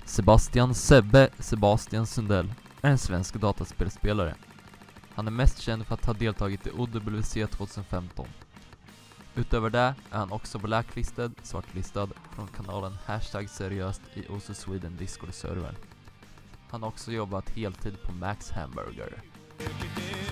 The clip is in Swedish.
Sebbe Sundell är en svensk dataspelspelare. Han är mest känd för att ha deltagit i OWC 2015. Utöver det är han också blacklistad, svartlistad från kanalen #seriöst i Oso Sweden Discord-servern. Han har också jobbat heltid på Max Hamburger.